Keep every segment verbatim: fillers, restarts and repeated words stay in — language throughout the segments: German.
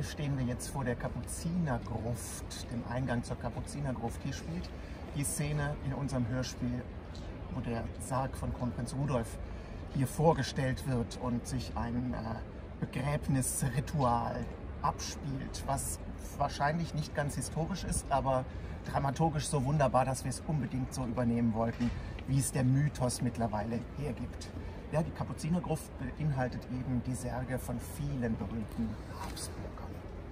Hier stehen wir jetzt vor der Kapuzinergruft, dem Eingang zur Kapuzinergruft. Hier spielt die Szene in unserem Hörspiel, wo der Sarg von Kronprinz Rudolf hier vorgestellt wird und sich ein äh, Begräbnisritual abspielt, was wahrscheinlich nicht ganz historisch ist, aber dramaturgisch so wunderbar, dass wir es unbedingt so übernehmen wollten, wie es der Mythos mittlerweile hergibt. Ja, die Kapuzinergruft beinhaltet eben die Särge von vielen berühmten Habsburgern.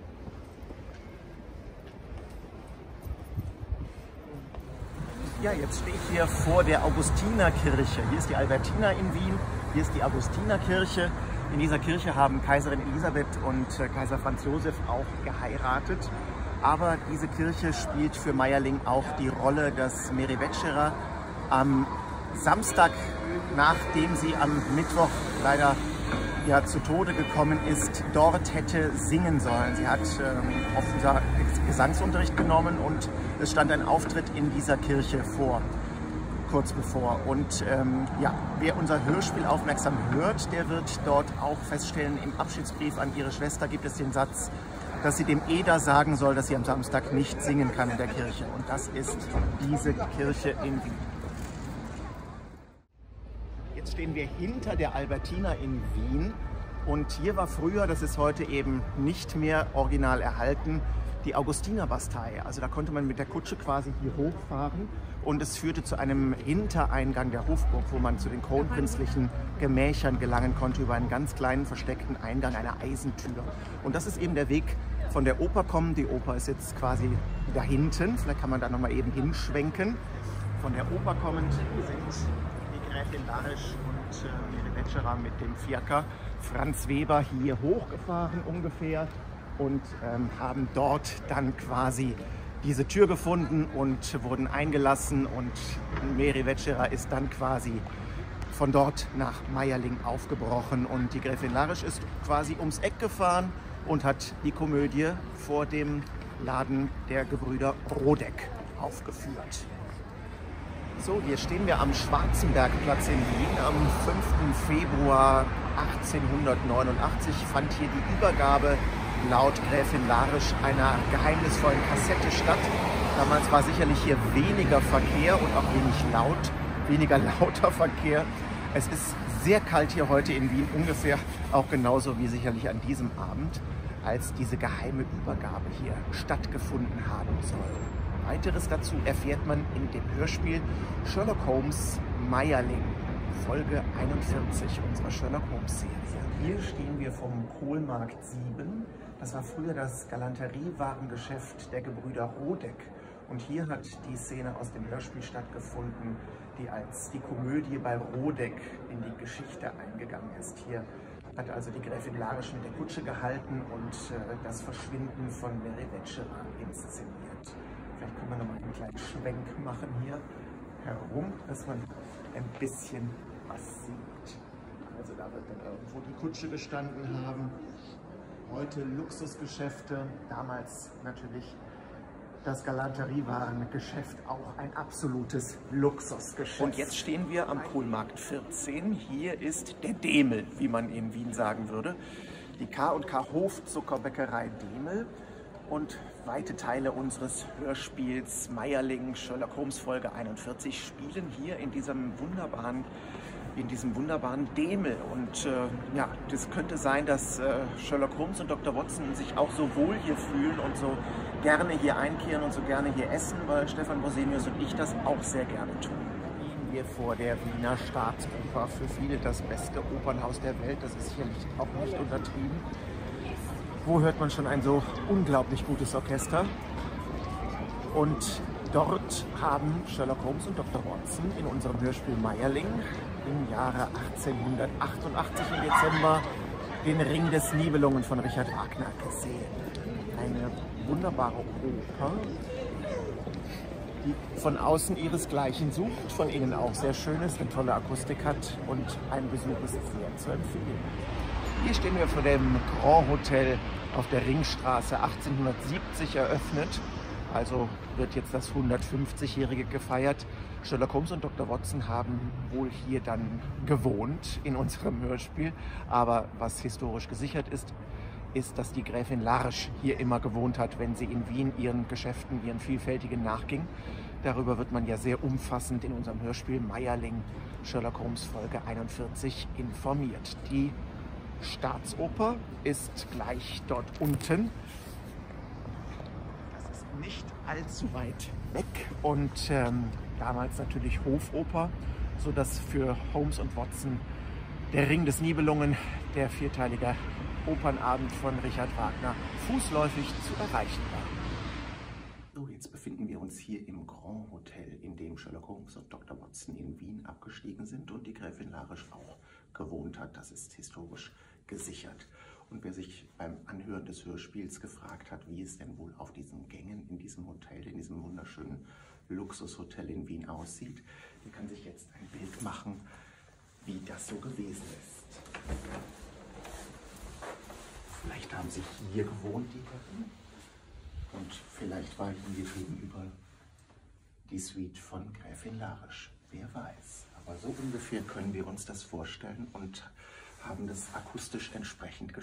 Ja, jetzt stehe ich hier vor der Augustinerkirche. Hier ist die Albertina in Wien, hier ist die Augustinerkirche. In dieser Kirche haben Kaiserin Elisabeth und Kaiser Franz Josef auch geheiratet. Aber diese Kirche spielt für Mayerling auch die Rolle, dass Mary Wetscherer am Samstag, nachdem sie am Mittwoch leider ja, zu Tode gekommen ist, dort hätte singen sollen. Sie hat ähm, offenbar Gesangsunterricht genommen und es stand ein Auftritt in dieser Kirche vor, kurz bevor. Und ähm, ja, wer unser Hörspiel aufmerksam hört, der wird dort auch feststellen, im Abschiedsbrief an ihre Schwester gibt es den Satz, dass sie dem Eder sagen soll, dass sie am Samstag nicht singen kann in der Kirche. Und das ist diese Kirche in Wien. Jetzt stehen wir hinter der Albertina in Wien und hier war früher, das ist heute eben nicht mehr original erhalten, die Augustinerbastei. Also da konnte man mit der Kutsche quasi hier hochfahren und es führte zu einem Hintereingang der Hofburg, wo man zu den kronprinzlichen Gemächern gelangen konnte über einen ganz kleinen versteckten Eingang, eine Eisentür. Und das ist eben der Weg von der Oper kommen. Die Oper ist jetzt quasi da hinten, vielleicht kann man da nochmal eben hinschwenken. Von der Oper kommend sind die Gräfin Larisch und äh, Mary Wetscherer mit dem Fiaker Franz Weber hier hochgefahren ungefähr und ähm, haben dort dann quasi diese Tür gefunden und wurden eingelassen und Mary Wetscherer ist dann quasi von dort nach Mayerling aufgebrochen und die Gräfin Larisch ist quasi ums Eck gefahren und hat die Komödie vor dem Laden der Gebrüder Rodeck aufgeführt. So, hier stehen wir am Schwarzenbergplatz in Wien. Am fünften Februar achtzehnhundertneunundachtzig fand hier die Übergabe laut Gräfin Larisch einer geheimnisvollen Kassette statt. Damals war sicherlich hier weniger Verkehr und auch wenig laut, weniger lauter Verkehr. Es ist sehr kalt hier heute in Wien, ungefähr auch genauso wie sicherlich an diesem Abend, als diese geheime Übergabe hier stattgefunden haben soll. Weiteres dazu erfährt man in dem Hörspiel Sherlock Holmes Mayerling, Folge einundvierzig unserer Sherlock Holmes Serie. Hier stehen wir vom Kohlmarkt sieben. Das war früher das Galanteriewarengeschäft der Gebrüder Rodeck. Und hier hat die Szene aus dem Hörspiel stattgefunden, die als die Komödie bei Rodeck in die Geschichte eingegangen ist. Hier hat also die Gräfin Larisch mit der Kutsche gehalten und äh, das Verschwinden von Mary Wetscherer inszeniert. Vielleicht können wir noch mal einen kleinen Schwenk machen hier herum, dass man ein bisschen was sieht. Also da wird dann irgendwo die Kutsche gestanden haben. Heute Luxusgeschäfte, damals natürlich das Galanteriewarengeschäft auch ein absolutes Luxusgeschäft. Und jetzt stehen wir am Kohlmarkt vierzehn. Hier ist der Demel, wie man in Wien sagen würde. Die K und K Hofzuckerbäckerei Demel. Und weite Teile unseres Hörspiels Mayerling, Sherlock Holmes Folge einundvierzig spielen hier in diesem wunderbaren, in diesem wunderbaren Demel. Und äh, ja, das könnte sein, dass äh, Sherlock Holmes und Doktor Watson sich auch so wohl hier fühlen und so gerne hier einkehren und so gerne hier essen, weil Stefan Brosenius und ich das auch sehr gerne tun. Stehen wir vor der Wiener Staatsoper, für viele das beste Opernhaus der Welt, das ist sicherlich auch nicht untertrieben. Wo hört man schon ein so unglaublich gutes Orchester? Und dort haben Sherlock Holmes und Doktor Watson in unserem Hörspiel Mayerling im Jahre achtzehnhundertachtundachtzig im Dezember den Ring des Nibelungen von Richard Wagner gesehen. Eine wunderbare Oper, die von außen ihresgleichen sucht, von innen auch sehr schön ist, eine tolle Akustik hat und ein Besuch ist sehr zu empfehlen. Hier stehen wir vor dem Grand Hotel auf der Ringstraße, achtzehnhundertsiebzig eröffnet. Also wird jetzt das hundertfünfzigjährige gefeiert. Sherlock Holmes und Doktor Watson haben wohl hier dann gewohnt in unserem Hörspiel. Aber was historisch gesichert ist, ist, dass die Gräfin Larsch hier immer gewohnt hat, wenn sie in Wien ihren Geschäften, ihren vielfältigen nachging. Darüber wird man ja sehr umfassend in unserem Hörspiel Meierling, Sherlock Holmes Folge einundvierzig, informiert. Die Staatsoper ist gleich dort unten. Das ist nicht allzu weit weg und ähm, damals natürlich Hofoper, sodass für Holmes und Watson der Ring des Nibelungen, der vierteilige Opernabend von Richard Wagner, fußläufig zu erreichen war. So, jetzt befinden wir uns hier im Grand Hotel, in dem Sherlock Holmes und Doktor Watson in Wien abgestiegen sind und die Gräfin Larsch auch gewohnt hat. Das ist historisch gesichert. Und wer sich beim Anhören des Hörspiels gefragt hat, wie es denn wohl auf diesen Gängen in diesem Hotel, in diesem wunderschönen Luxushotel in Wien aussieht, der kann sich jetzt ein Bild machen, wie das so gewesen ist. Vielleicht haben sie hier gewohnt, die Herren. Und vielleicht war hier gegenüber die Suite von Gräfin Larsch. Wer weiß. Aber so ungefähr können wir uns das vorstellen und haben das akustisch entsprechend